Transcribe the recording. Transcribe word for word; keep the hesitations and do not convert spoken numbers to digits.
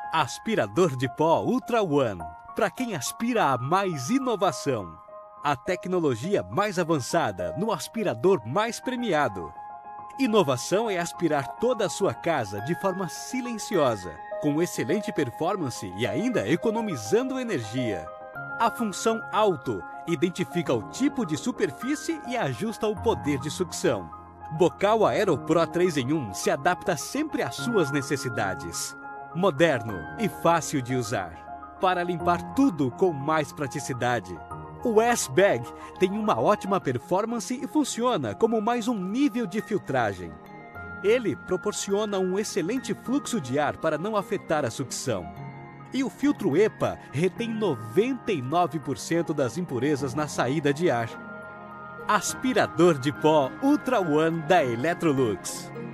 Aspirador de pó Ultra One, para quem aspira a mais inovação. A tecnologia mais avançada no aspirador mais premiado. Inovação é aspirar toda a sua casa de forma silenciosa, com excelente performance e ainda economizando energia. A função Auto identifica o tipo de superfície e ajusta o poder de sucção. Bocal Aero Pro três em um se adapta sempre às suas necessidades. Moderno e fácil de usar, para limpar tudo com mais praticidade. O S-Bag tem uma ótima performance e funciona como mais um nível de filtragem. Ele proporciona um excelente fluxo de ar para não afetar a sucção. E o filtro EPA retém noventa e nove por cento das impurezas na saída de ar. Aspirador de pó Ultra One da Electrolux.